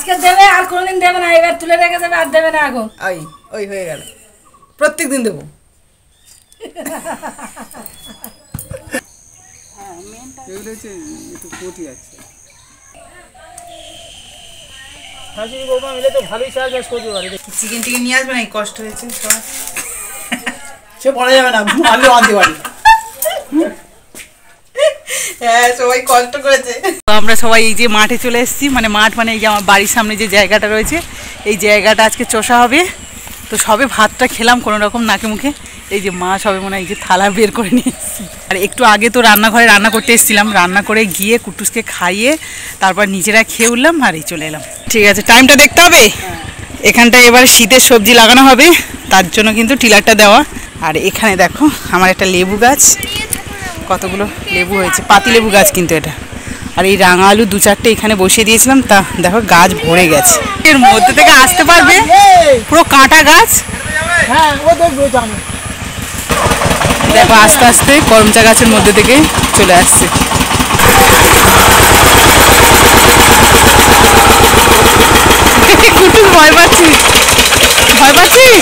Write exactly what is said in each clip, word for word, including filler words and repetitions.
আজকে দেবে আর কোনদিন দেবে না, এবার তুলে রেখে দেবে আর দেবে না আগুন। ওই ওই হয়ে গেল, প্রত্যেক দিন দেবো। চিকেন টিকেন নিয়ে আসবে না, কষ্ট হয়েছে সে বলা যাবে না, আনলে আনতে পারি। হ্যাঁ সবাই কষ্ট করেছে। আমরা সবাই এই যে মাঠে চলে এসেছি, মানে মাঠ মানে এই যে আমার বাড়ির সামনে যে জায়গাটা রয়েছে, এই জায়গাটা আজকে চষা হবে। তো সবে ভাতটা খেলাম কোনো রকম নাকে মুখে, এই যে মা সবে মনে হয় এই যে থালা বের করে নিয়ে এসেছি। আর একটু আগে তো রান্নাঘরে রান্না করতে এসেছিলাম, রান্না করে গিয়ে কুটুসকে খাইয়ে তারপর নিজেরা খেয়ে উঠলাম আর এই চলে এলাম। ঠিক আছে, টাইমটা দেখতে হবে। এখানটায় এবার শীতের সবজি লাগানো হবে, তার জন্য কিন্তু টিলারটা দেওয়া। আর এখানে দেখো আমার একটা লেবু গাছ, কতগুলো লেবু হয়েছে, পাতি লেবু গাছ কিন্তু এটা। আর এই রাঙা আলু দু চারটে এখানে বসিয়ে দিয়েছিলাম, তা দেখো গাছ ভরে গেছে। এর মধ্যে থেকে আসতে পারবে, পুরো কাঁটা গাছ। দেখো আস্তে আস্তে করমচা গাছের মধ্যে থেকে চলে আসছে। কুটুস ভয় পাচ্ছিস, ভয় পাচ্ছিস?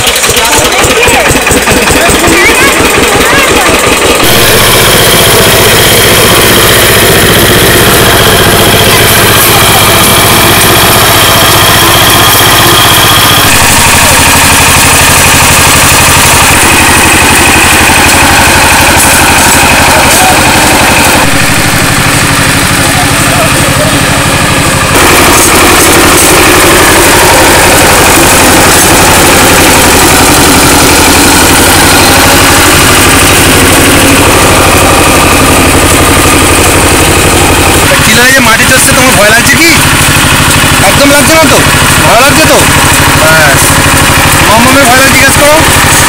মাটি চষতে তোমার ভয় লাগছে কি? একদম লাগছে না তো? ভয় লাগছে তো? হ্যাঁ, মামামের ভয় লাগছে, জিজ্ঞেস করো।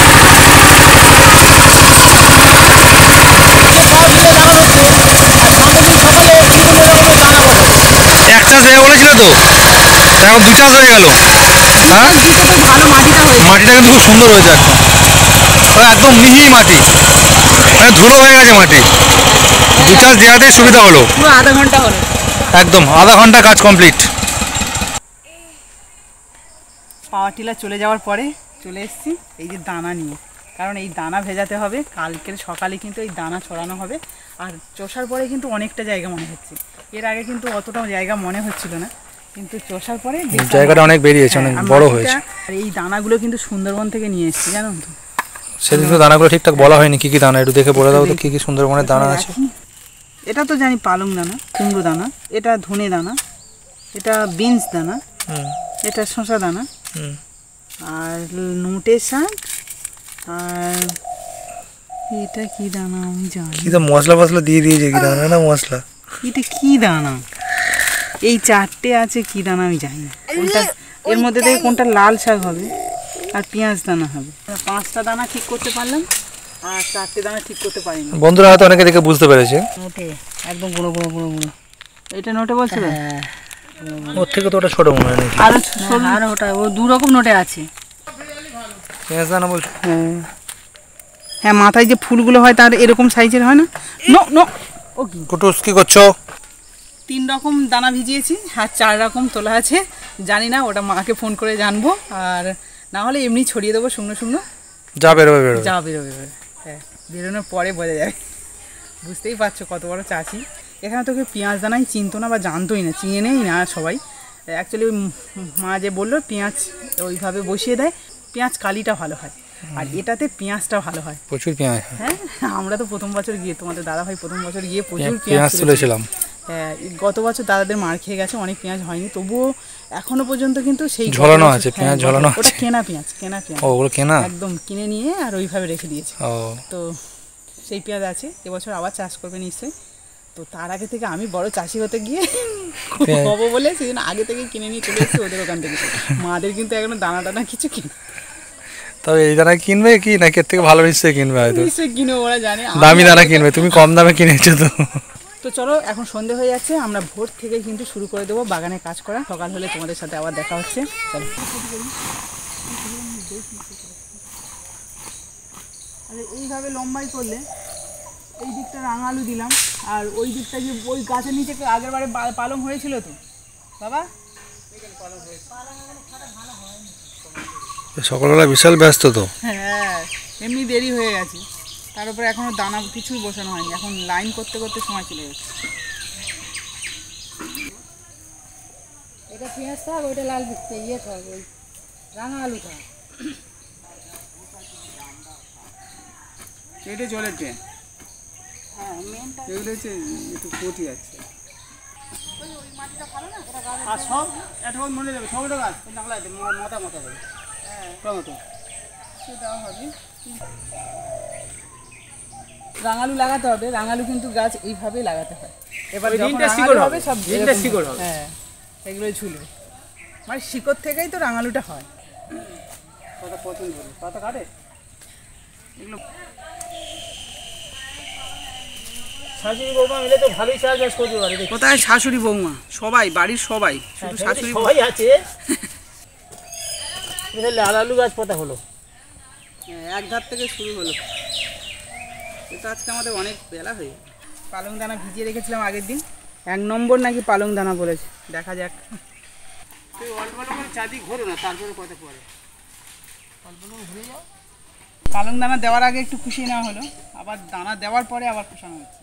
এক চাষ হয়ে বলেছিল তো, এখন দু চাষ হয়ে গেল। হ্যাঁ, মাটিটা কিন্তু খুব সুন্দর হয়েছে, একদম একদম মিহি মাটি, মানে ধুলো হয়ে গেছে মাটি। দু চাষ দেওয়াতেই সুবিধা হলো, আধা ঘন্টা হলো, একদম আধা ঘন্টা কাজ কমপ্লিট। পাওয়ার টিলার চলে যাওয়ার পরে চলে এসেছি এই যে দানা নিয়ে, কারণ এই দানা ভেজাতে হবে, কালকের সকালে কিন্তু এই দানা ছড়ানো হবে। আর চষার পরে কিন্তু অনেকটা জায়গা মনে হচ্ছে, এর আগে কিন্তু অতটাও জায়গা মনে হচ্ছিল না, কিন্তু চষার পরে জায়গাটা অনেক বেরিয়েছে, অনেক বড় হয়েছে। আর এই দানাগুলো কিন্তু সুন্দরবন থেকে নিয়ে এসেছি, জানো তো। সেদিন তো দানাগুলো ঠিকঠাক বলা হয়নি, কি কি দানা একটু দেখে বলে দাও তো, কি কি সুন্দরবনের দানা আছে। এটা তো জানি পালং দানা, কুমড়ো দানা, এটা ধনে দানা, এটা বিনস দানা, এটা শসা দানা, আর নোটে শাক, আর এটা কি দানা আমি জানি। কি তো মশলা ফসলা দিয়ে দিয়েছে, কি দানা না মশলা, এটা কি দানা, এই চারটে আছে, কি দানা আমি জানি না। কোনটা এর মধ্যে থেকে কোনটা লাল শাক হবে আর পেঁয়াজ দানা হবে। পাঁচটা দানা ঠিক করতে পারলাম আর চারটে দানা ঠিক করতে পারিনি। বন্ধুরা হয়তো অনেকে দেখে বুঝতে পেরেছে, নোটে একদম গুঁড়ো গুঁড়ো গুঁড়ো গুঁড়ো। এটা নোটে বলছিল, ওর থেকে তো ওটা ছোট মনে হয় নাকি? আরো আর ওটা ও দু রকম নোটে আছে। পেঁয়াজ দানা বলছো? হ্যাঁ হ্যাঁ, মাথায় যে ফুলগুলো হয় তার এরকম সাইজের হয় না। নো নো ও কি কুটুস কি করছো? তিন রকম দানা ভিজিয়েছি আর চার রকম তোলা আছে, জানি না, ওটা মাকে ফোন করে জানবো। আর না হলে এমনি ছড়িয়ে দেবো শুকনো শুকনো, যা বেরোবে বেরোবে, যা বেরোবে বেরোবে। হ্যাঁ, বেরোনোর পরে বোঝা যাবে। বুঝতেই পারছো কত বড় চাষি। এখানে তোকে পেঁয়াজ দানাই চিনতো না বা জানতোই না, চিনে নেই না সবাই। অ্যাকচুয়ালি মা যে বললো পেঁয়াজ ওইভাবে বসিয়ে দেয়, পেঁয়াজ কালিটা ভালো হয় আর এটাতে পেঁয়াজটা ভালো হয়, প্রচুর পেঁয়াজ। হ্যাঁ, আমরা তো প্রথম বছর গিয়ে, তোমাদের দাদা ভাই প্রথম বছর গিয়ে প্রচুর পেঁয়াজ তুলেছিলাম। হ্যাঁ, গত বছর দাদাদের মার খেয়ে গেছে, অনেক পেঁয়াজ হয়নি, তবুও এখনো পর্যন্ত কিন্তু সেই ঝোলানো আছে পেঁয়াজ, ঝোলানো আছে। ওটা কেনা পেঁয়াজ, কেনা পেঁয়াজ, ও ওগুলো কেনা, একদম কিনে নিয়ে আর ওইভাবে রেখে দিয়েছে। ও তো সেই পেঁয়াজ আছে, এবছর আবার চাষ করবে নিশ্চয়ই। তো তার আগে থেকে আমি বড় চাষি হতে গিয়ে হবো বলে সেদিন আগে থেকে কিনে নিয়ে চলে এসেছি ওদের ওখান থেকে। মাদের কিন্তু এখনো দানা টানা কিছু কিনে, তবে এই দানা কিনবে কি নাকি এর থেকে ভালো নিশ্চয়ই কিনবে, হয়তো নিশ্চয়ই কিনে, ওরা জানে দামি দানা কিনবে, তুমি কম দামে কিনেছো তো। তো চলো এখন সন্ধে হয়ে যাচ্ছে, আমরা ভোর থেকে কিন্তু শুরু করে দেবো বাগানে কাজ করা। সকাল হলে তোমাদের সাথে আবার দেখা হচ্ছে, চলো। আর এইভাবে লম্বাই করলে এই দিকটা রাঙা আলু দিলাম, আর ওই দিকটা যে ওই গাছের নিচে আগের বারে পালং হয়েছিল তো বাবা, সকালবেলা বিশাল ব্যস্ত তো। হ্যাঁ এমনি দেরি হয়ে গেছে, তার উপরে এখনো দানা কিছুই বসানো হয়নি, এখন লাইন করতে করতে সময় চলে যাচ্ছে। এটা পেঁয়াজ থাক, ওইটা লাল দিচ্ছে, ইয়ে থাক, ওই রাঙা আলু থাক। এটা জলের ট্রেন, হ্যাঁ মেনটা এগুলো হচ্ছে একটু কচি আছে। আর সব একটা মনে যাবে, সবটা গাছ মাথা মাথা হবে। হ্যাঁ টমেটো সেটাও হবে। রাঙালু লাগাতে হবে, রাঙালু কিন্তু গাছ এইভাবেই লাগাতে হয়। এবার শিকড় হবে সব শিকড় হবে, হ্যাঁ এগুলোই ঝুলবে, মানে শিকড় থেকেই তো রাঙালুটা হয়। পাতা পছন্দ করে পাতা কাটে এগুলো। শাশুড়ি বৌমা মিলে তো ভালোই চাষবাস করতে পারে। কোথায় শাশুড়ি বৌমা, সবাই বাড়ির সবাই, শুধু শাশুড়ি সবাই আছে। লাল আলু গাছ পাতা হলো, এক ধার থেকে শুরু হলো। এটা আজকে আমাদের অনেক বেলা হয়ে। পালং দানা ভিজিয়ে রেখেছিলাম আগের দিন, এক নম্বর নাকি পালং দানা বলেছে, দেখা যাক। তুই অল্প অল্প করে চারদিক ঘোরো না, তারপরে কথা পরে অল্প অল্প ঘুরে যাও। পালং দানা দেওয়ার আগে একটু কুশিয়ে নেওয়া হলো, আবার দানা দেওয়ার পরে আবার কুশানো হচ্ছে।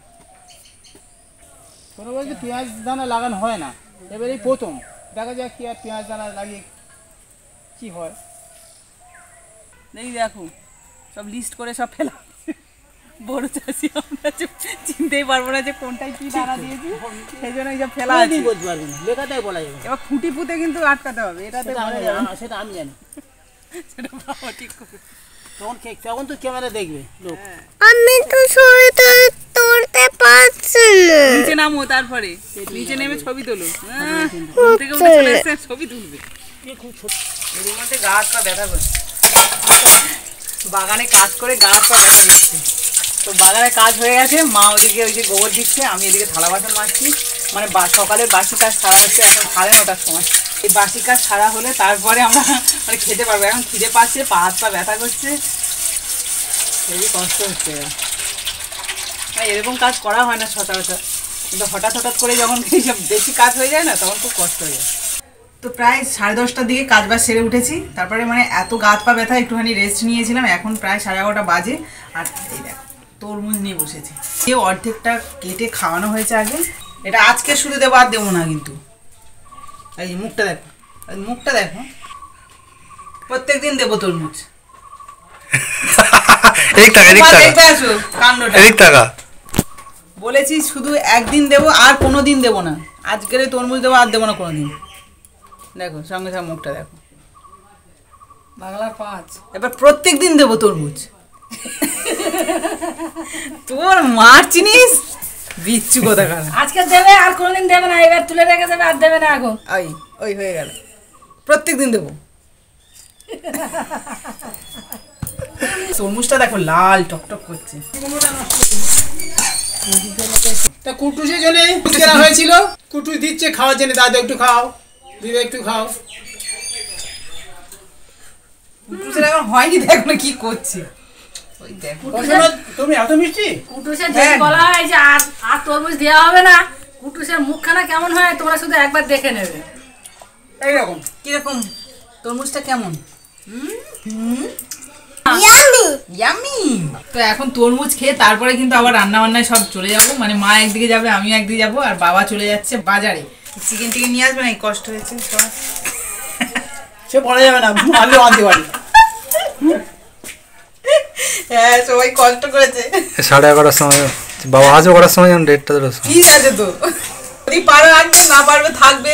কোনো বলতে পেঁয়াজ দানা লাগানো হয় না, এবারেই প্রথম, দেখা যাক কি আর পেঁয়াজ দানা লাগিয়ে কি হয়। দেখি দেখো সব লিস্ট করে সব ফেলা, বড় চাষি আমরা চিনতেই পারবো না যে কোনটায় কি দানা দিয়েছি, সেই জন্য এইসব ফেলা আছে, বলতে পারবো না, লেখাটাই বলা যাবে। এবার খুঁটি পুঁতে কিন্তু আটকাতে হবে, এটাতে সেটা আমি জানি, সেটা বাবা ঠিক করে। তখন তখন তো ক্যামেরা দেখবে লোক, আমি তো ছবি তুলতে পারছি না। নিচে নামো, তারপরে নিচে নেমে ছবি তোলো, হ্যাঁ থেকে উঠে চলে এসে ছবি তুলবে। খুব ছোট এর মধ্যে গা হাত পা ব্যথা করছে, বাগানে কাজ করে গা হাত পা ব্যথা করছে। তো বাগানে কাজ হয়ে গেছে, মা ওইদিকে ওই যে গোবর দিচ্ছে, আমি এদিকে থালা বাসন মাজছি। মানে সকালের বাসি কাজ সারা হচ্ছে এখন সাড়ে নটার সময়। এই বাসি কাজ সারা হলে তারপরে আমরা মানে খেতে পারবো। এখন খিদে পাচ্ছে, পা হাত পা ব্যথা করছে, খুবই কষ্ট হচ্ছে। এরকম কাজ করা হয় না সচরাচর, কিন্তু হঠাৎ হঠাৎ করে যখন এইসব বেশি কাজ হয়ে যায় না, তখন খুব কষ্ট হয়ে যায়। তো প্রায় সাড়ে দশটার দিকে কাজ বাজ সেরে উঠেছি, তারপরে মানে এত গা পা ব্যথা, একটুখানি রেস্ট নিয়েছিলাম। এখন প্রায় সাড়ে এগারোটা বাজে, আর এই দেখো তরমুজ নিয়ে বসেছি। এই অর্ধেকটা কেটে খাওয়ানো হয়েছে আগে, এটা আজকে শুধু দেবো, আর দেবো না কিন্তু। এই মুখটা দেখো, মুখটা দেখো, প্রত্যেক দিন দেবো তরমুজ। বলেছি শুধু একদিন দেবো, আর কোনো দিন দেবো না। আজকের তরমুজ দেবো, আর দেবো না কোনোদিন। দেখো সঙ্গে সঙ্গে মুখটা দেখো, বাংলার পাঁচ। এবার প্রত্যেক দিন দেবো তরমুজ। তোর মার চিনিস বিচ্ছু কোথাকার। আজকে দেবে, আর কোনোদিন দেবে না, এবার তুলে রেখে দেবে, আর দেবে না এখন। ওই ওই হয়ে গেল, প্রত্যেক দিন দেবো। তরমুজটা দেখো লাল টকটক করছে। তা কুটুসের জন্য কেনা হয়েছিল, কুটুস দিচ্ছে খাওয়ার জন্য, দাদা একটু খাও, দিদা একটু খাও। কুটুসের এখন হয়নি, দেখো না কি করছে। ওই দেখো তুমি এত মিষ্টি। কুটুসের যে বলা হয় যে আর আর তরমুজ দেওয়া হবে না, কুটুসের মুখখানা কেমন হয় তোমরা শুধু একবার দেখে নেবে। এইরকম কিরকম তরমুজটা কেমন? Yummy yummy. তো এখন তরমুজ খেয়ে তারপরে কিন্তু আবার রান্না বান্নায় সব চলে যাবো। মানে মা একদিকে যাবে, আমিও একদিকে যাবো, আর বাবা চলে যাচ্ছে বাজারে। চিকেন টিকেন নিয়ে আসবে না, কষ্ট হয়েছে সে বলা যাবে না, আলু আনতে পারি। হ্যাঁ সবাই কষ্ট করেছে। সাড়ে এগারোটার সময় বাবা আসবে, করার সময় যেন ডেটটা ধরে ঠিক আছে। তো যদি পারো আনবে, না পারবে থাকবে।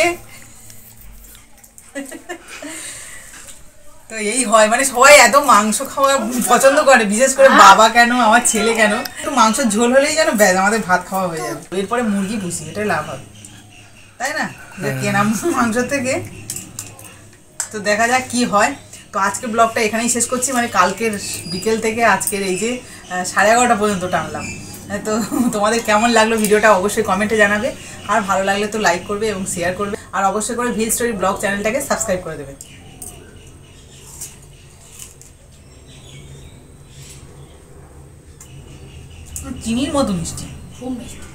তো এই হয়, মানে সবাই এত মাংস খাওয়া পছন্দ করে, বিশেষ করে বাবা কেন, আমার ছেলে কেন। একটু মাংসের ঝোল হলেই যেন ব্যাস আমাদের ভাত খাওয়া হয়ে যাবে। এরপরে মুরগি পুষি, এটাই লাভ হবে, তাই না? কেনা মাংস থেকে। তো দেখা যাক কি হয়। তো আজকে ব্লগটা এখানেই শেষ করছি। মানে কালকের বিকেল থেকে আজকের এই যে সাড়ে এগারোটা পর্যন্ত টানলাম। তো তোমাদের কেমন লাগলো ভিডিওটা অবশ্যই কমেন্টে জানাবে, আর ভালো লাগলে তো লাইক করবে এবং শেয়ার করবে, আর অবশ্যই করে ভিল স্টোরি ব্লগ চ্যানেলটাকে সাবস্ক্রাইব করে দেবে। চিনির মতো মিষ্টি, খুব মিষ্টি।